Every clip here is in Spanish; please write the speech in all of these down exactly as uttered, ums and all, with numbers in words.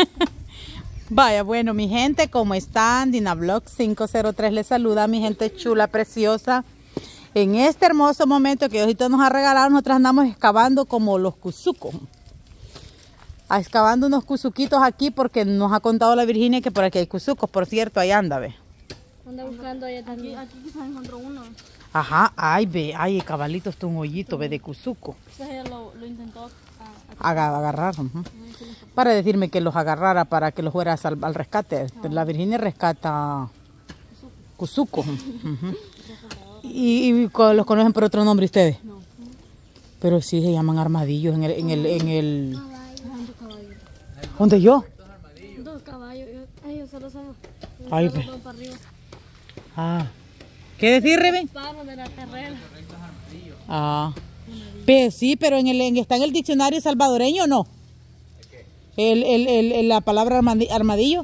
Vaya, bueno, mi gente, ¿cómo están? Dinablog cinco cero tres les saluda, mi gente chula, preciosa. En este hermoso momento que Diosito nos ha regalado, nosotros andamos excavando como los cuzucos. Excavando unos cuzuquitos aquí porque nos ha contado la Virginia que por aquí hay cuzucos. Por cierto, ahí anda, ve. Anda buscando allá también. Aquí, aquí quizás encontró uno. Ajá, ay, ve, ay, cabalito, está un hoyito, ve, de cuzuco. Quizás ella lo, lo intentó a, a, a agarrar. Uh-huh. Para decirme que los agarrara para que los fuera al, al rescate. Ah. La Virginia rescata cuzuco. Uh-huh. ¿Y, y los conocen por otro nombre ustedes? No. Pero sí se llaman armadillos en el... En el, en el... ¿Dónde yo? Dos caballos. Ay, yo solo solo. Ay, ve. Ah. ¿Qué decir, Rebe? De la carrera. Ah. Pues sí, pero en el, en, está en el diccionario salvadoreño, ¿no? El, el, el, el, la palabra armadillo.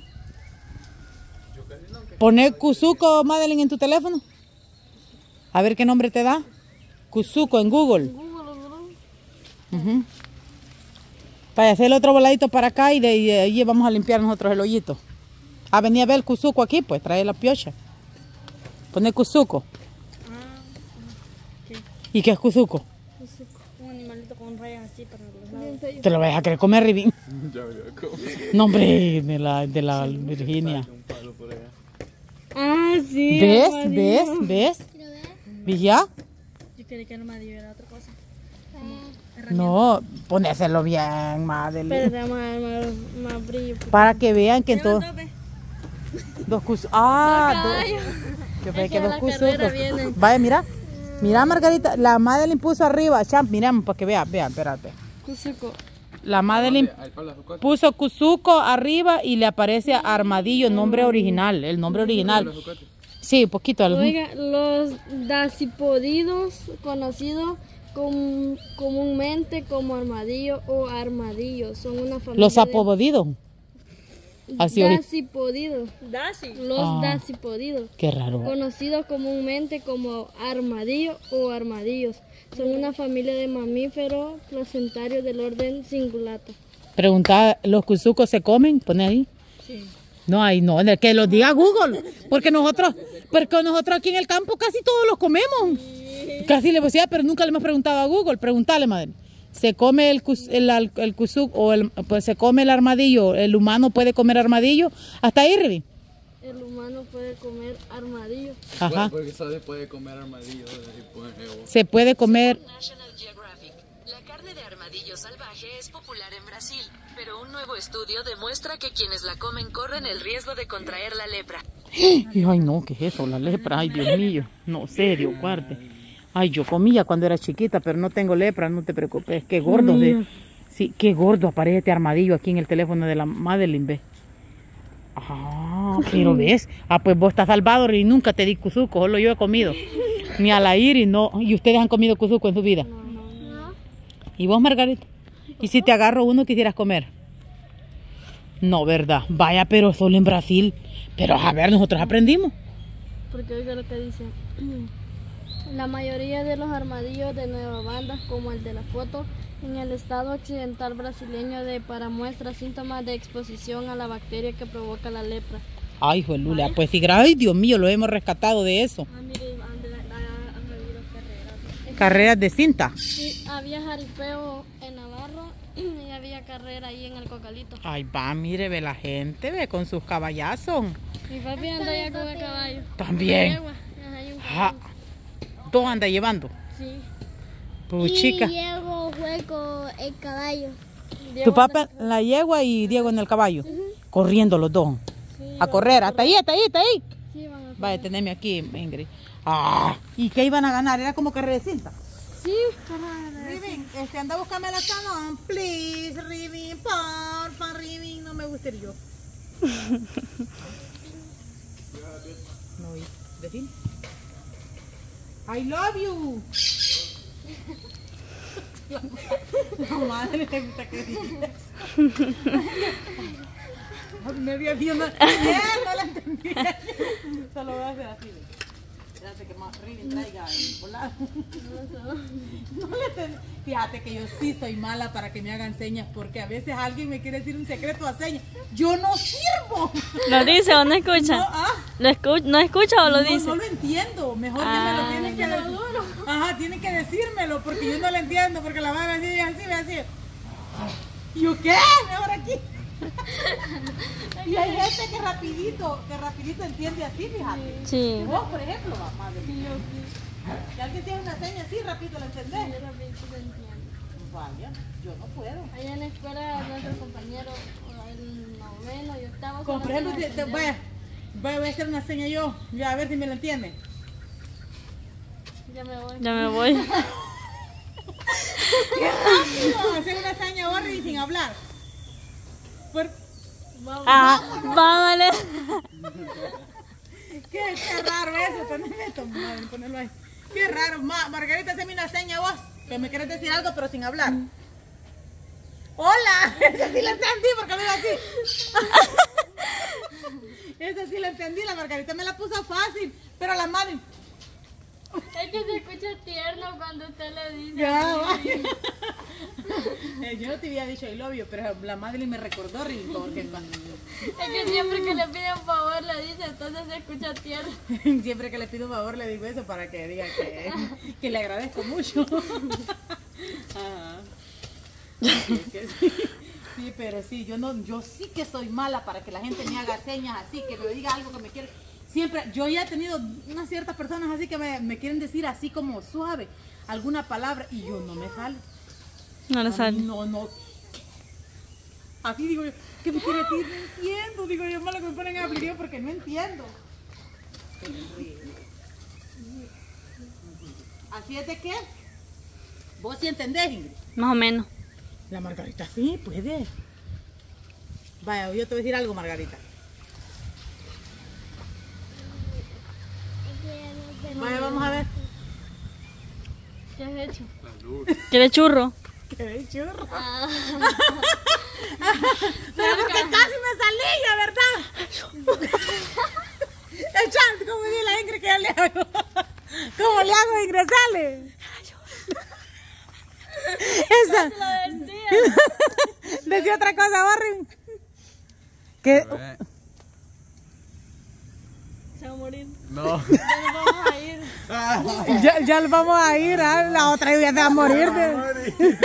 Poner cuzuco, Madeline, en tu teléfono. A ver qué nombre te da. Cuzuco en Google. Uh-huh. Para hacer el otro voladito para acá y de, y de ahí vamos a limpiar nosotros el hoyito. Ah, venía a ver el cuzuco aquí, pues trae la piocha. Pone cuzuco. Ah, ¿qué? ¿Y qué es cuzuco? Cuzuco, un animalito con rayas así para los lados. ¿Te lo vas a querer comer, Rivin? Ya voy a comer. No, hombre, de la, de la sí, Virginia. Ah, sí. ¿Ves? ¿Ves? ¿Ves? ¿Ves ya? Yo quería que armadillo era otra cosa. No, ponéselo bien, Madeline. Pero te vamos a dar más, más brillo. Para que vean que todo. Dos cuzucos. Ah, dos. Yo pensé que dos cuzucos. Vaya, mira. Mira, Margarita. La Madeline puso arriba. Champ, miramos para que vea. Vean, espérate. Cuzuco. La Madeline puso cuzuco arriba y le aparece armadillo, nombre original. El nombre original. Sí, poquito. Oiga, los dacipodidos, conocidos Com, comúnmente como armadillo o armadillo, son una familia. Los apodidos. Así dacipodidos. Daci. Los ah, dacipodidos. Qué raro. Conocidos comúnmente como armadillo o armadillos, son una familia de mamíferos placentarios del orden Cingulata. Pregunta, ¿los cuzucos se comen? Pone ahí. Sí. No, ahí no, que lo diga Google, porque nosotros, porque nosotros aquí en el campo casi todos los comemos. Sí. Casi le decía, pero nunca le hemos preguntado a Google. Pregúntale, madre. ¿Se come el, el, el cuzuco o el, pues se come el armadillo? ¿El humano puede comer armadillo? ¿Hasta ahí, Revi? El humano puede comer armadillo. Ajá. Porque se puede comer armadillo. Se puede comer. La carne de armadillo salvaje es popular en Brasil, pero un nuevo estudio demuestra que quienes la comen corren el riesgo de contraer la lepra. Ay, no, ¿qué es eso? La lepra, ay, Dios mío. No, serio, guarde. Ay, yo comía cuando era chiquita, pero no tengo lepra, no te preocupes. Qué gordo, de, sí, qué gordo aparece este armadillo aquí en el teléfono de la Madeline, ¿ves? Ah, pero ves. Ah, pues vos estás salvado y nunca te di cuzuco, solo yo he comido. Ni a la Iris, no. ¿Y ustedes han comido cuzuco en su vida? No, no, no. ¿Y vos, Margarita? ¿Y si te agarro uno, quisieras comer? No, ¿verdad? Vaya, pero solo en Brasil. Pero a ver, nosotros aprendimos. Porque oiga lo que dice. La mayoría de los armadillos de Nueva Banda, como el de la foto, en el estado occidental brasileño de para muestra síntomas de exposición a la bacteria que provoca la lepra. Ay, Juelula, pues sí, ay, Dios mío, lo hemos rescatado de eso. Ah, mire, han habido carreras. ¿Carreras de cinta? Sí, había jaripeo en Navarro y había carrera ahí en el Cocalito. Ay, va, mire, ve la gente, ve con sus caballazos. Mi papi anda allá con el caballo. También. Ah, ¿dos anda llevando? Sí. Pues chica. Y Diego fue con el caballo. Tu papá en la yegua y Diego en el caballo. Uh-huh. Corriendo los dos. Sí, a correr. Hasta ahí, hasta ahí, hasta ahí. Sí, van a vaya, teneme aquí, Ingrid. Ah, ¿y qué iban a ganar? ¿Era como carrera de cinta? Sí, carrera de Rivin, este, anda a buscarme la talón, please, Rivin, porfa, Rivin, no me gusta ir yo. No, decir. I love you. La madre le gusta que digas. Me había visto una... No la entendí. Solo voy a hacer así. espérate que más Riven traiga el volado. No le ten... Fíjate que yo sí soy mala para que me hagan señas, porque a veces alguien me quiere decir un secreto a señas. ¡Yo no sirvo! ¿Lo dice o no escucha? No, ah, ¿Lo escu ¿No escucha o lo no, dice? no lo entiendo. Mejor que me Ah. lo tienen que decir. Ajá, tienen que decírmelo, porque yo no lo entiendo, porque la van a decir así, ve así. ¿Y yo qué? Mejor aquí. Y hay gente que rapidito, que rapidito entiende así, fíjate. Sí. Vos, por ejemplo, va, madre. Si alguien tiene una seña así, rápido la entendés. Yo también sí lo entiendo. Vaya, yo no puedo. Allá en la escuela, nuestros compañeros, el noveno y octavo. Como por ejemplo, solo te- te- nos vaya, vaya, voy a hacer una seña yo, ya a ver si me la entiende. entendieron. Ya me voy. Ya me voy. No, hacer una seña horrible y sin hablar. Por... Ah, vámonos. ¿Qué, qué raro eso, poneme esto, madre, ponelo ahí. Qué raro, Ma, Margarita, hazme una seña vos, que me querés decir algo pero sin hablar. Hola, esa sí la entendí porque me iba así. Esa sí la entendí, la Margarita me la puso fácil, pero la madre... Es que se escucha tierno cuando usted le dice. Ya, así. vaya. Eh, yo no te había dicho I love you, pero la madre me recordó, Riven, porque Es que siempre que le pide un favor le dice, entonces se escucha tierno. siempre que le pido un favor le digo eso para que diga que, que le agradezco mucho. Ajá. Sí, que sí. Sí, pero sí, yo no, yo sí que soy mala para que la gente me haga señas así, que me diga algo que me quiere. Siempre, yo ya he tenido unas ciertas personas así que me, me quieren decir así como suave alguna palabra y yo no me sale. No le A mí sale. No, no. Así digo yo, ¿qué me quiere decir? No entiendo. Digo yo, malo que me ponen a abrir porque no entiendo. Así es de que vos sí entendés, Ingrid. Más o menos. La Margarita sí puede. Vaya, yo te voy a decir algo, Margarita. Vaya, vamos a ver. ¿Qué has hecho? ¿Quiere churro? Qué churro. Ah, Pero porque casi me salía, ¿verdad? Echando, como dice la Ingrid que yo le hago. ¿Cómo le hago, Ingrid? Sale. Esa. lo decía. Decía otra cosa, Barry. Que Se va a morir. No. Ya nos vamos a ir. ya, ya nos vamos a ir, ¿ah? La otra ya se va a morir. de-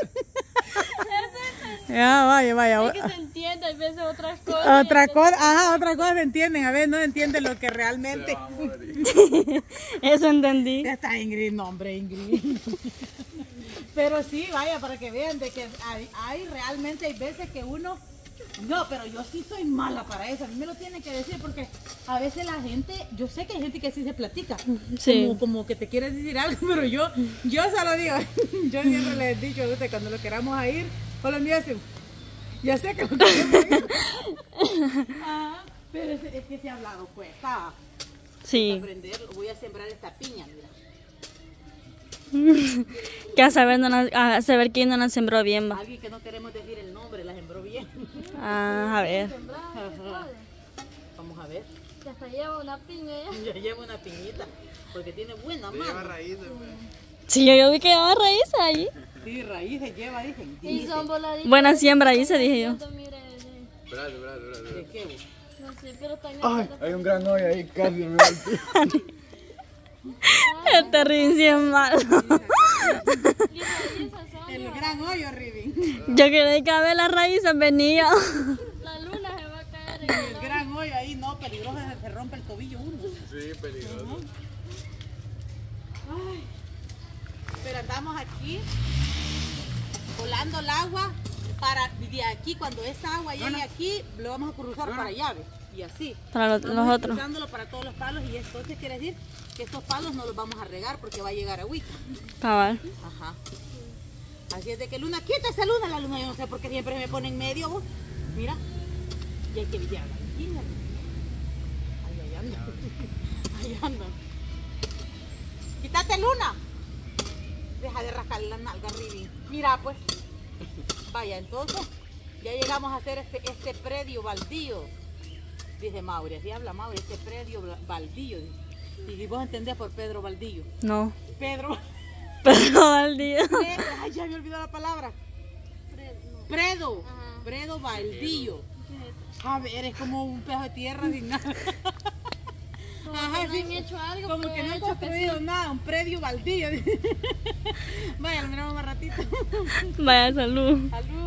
Ya, vaya, vaya. Es que se entiende, hay veces otras cosas. Otra cosa, ajá, otra cosa entienden, a ver, no entienden lo que realmente. Eso entendí. Ya está Ingrid, no hombre, Ingrid. Pero sí, vaya, para que vean de que hay, hay realmente hay veces que uno, no, pero yo sí soy mala para eso, a mí me lo tienen que decir porque a veces la gente, yo sé que hay gente que sí se platica, Sí. como, como que te quiere decir algo, pero yo, yo se lo digo, yo siempre les he dicho a usted cuando lo queramos a ir, solo me dicen, ya sé que lo queremos ir. Ajá, pero es, es que se ha hablado pues, está. Sí. Aprender, voy a sembrar esta piña, mira. Que a saber, no la- a saber quién no la sembró bien, va. Alguien que no queremos decir el nombre, la sembró bien. Ah, a ver. Ajá. Vamos a ver. Que hasta lleva una piña ya. Ya llevo una piñita, porque tiene buena Lleva mano. raíces, pues. Sí, yo, yo vi que llevaba raíces allí. Sí, raíces lleva, dicen. Y Dice. son voladitas. Buena siembra, dice, dije yo. Mire, mire. Espérate, espérate, espérate. ¿De qué? vos? No sé, pero están Ay, hay un gran hoyo ahí, casi me volteé. Este rin sí es malo. El gran hoyo, Riven. Yo quería que a ver las raíces venía. La luna se va a caer en El gran hoyo ahí, no, peligroso, se, se rompe el tobillo uno. Sí, peligroso. Ay, pero andamos aquí, volando el agua, para de aquí, cuando esa agua llegue aquí, lo vamos a cruzar para allá, ¿ves? Y así. Para los, Vamos los a ir otros. cruzándolo para todos los palos y entonces quiere decir que estos palos no los vamos a regar porque va a llegar agüita. Cabal. Ajá. Así es de que Luna, quita esa luna, la luna, yo no sé por qué siempre me pone en medio vos. Mira, y hay que vigilar la esquina. Ahí, ahí anda. Ahí anda. Quítate Luna. Deja de rascarle la nalga, Riven. Mira pues. Vaya, entonces ya llegamos a hacer este, este predio baldío. Dice Mauri, así habla Mauri, este predio baldío. Dice. Y vos entendés por Pedro Baldillo. No. Pedro. Pedro Baldillo. Pedro. Ay, ya me olvidó la palabra. Predo. Ajá. Predo Baldillo. ¿Qué es eso? A ver, es como un pedazo de tierra sin nada. Como Ajá, que no sí. han hecho algo. Como pero que no han han hecho construido sí. nada, un predio baldío. Vaya, lo miramos más ratito. Vaya, salud. Salud.